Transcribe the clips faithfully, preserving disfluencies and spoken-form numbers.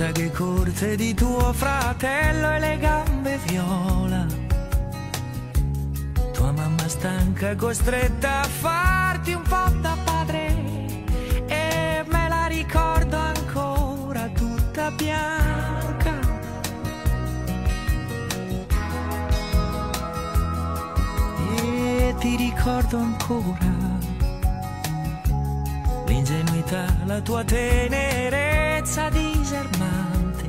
braghe corte di tuo fratello e le gambe viola. Tua mamma stanca costretta a farti un po' da padre, e me la ricordo ancora tutta bianca. E ti ricordo ancora l'ingenuità, la tua tenerezza disermante.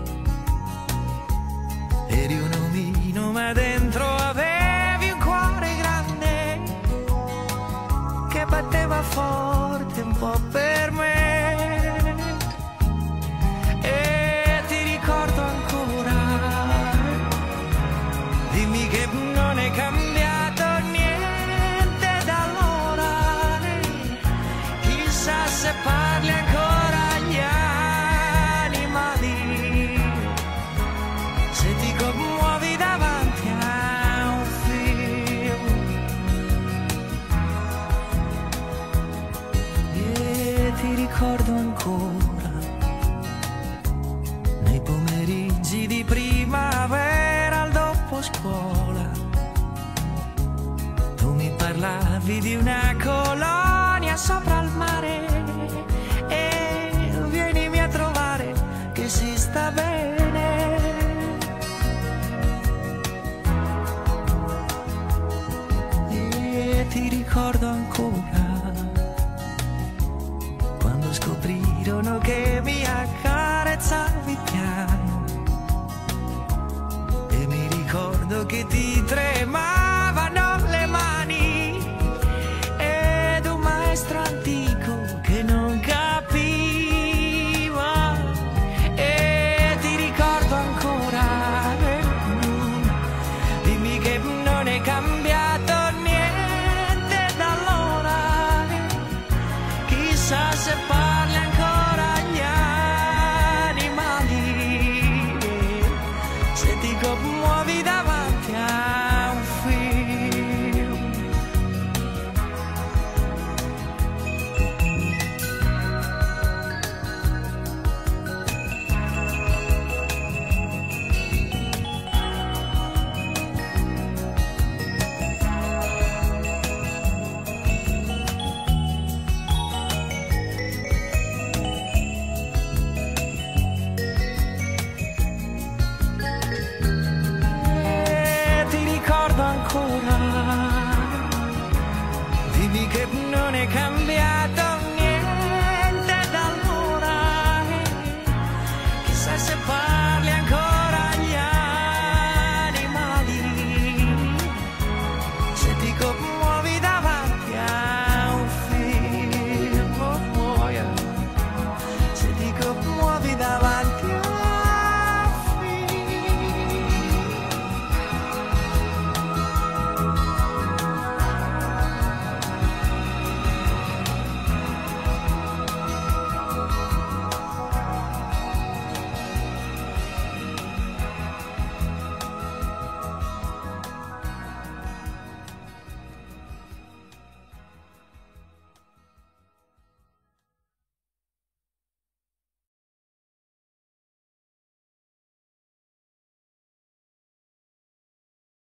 Eri un omino ma dentro avevi un cuore grande che batteva forte un po' per me. E ti ricordo ancora, dimmi che non è cambiato niente da allora. Chissà se parli ancora agli animali, se ti commuovi davanti a un film. E ti ricordo ancora nei pomeriggi di primavera al dopo scuola, tu mi parlavi di una colonia sopra il mare, e vienimi a trovare che si sta bene. E ti ricordo ancora quando scoprirono che mi accarezzavi piano, e mi ricordo che ti tremavano le mani, ed un maestro antico che non capiva. E ti ricordo ancora, dimmi che non è cambiato niente da allora. Chissà se poi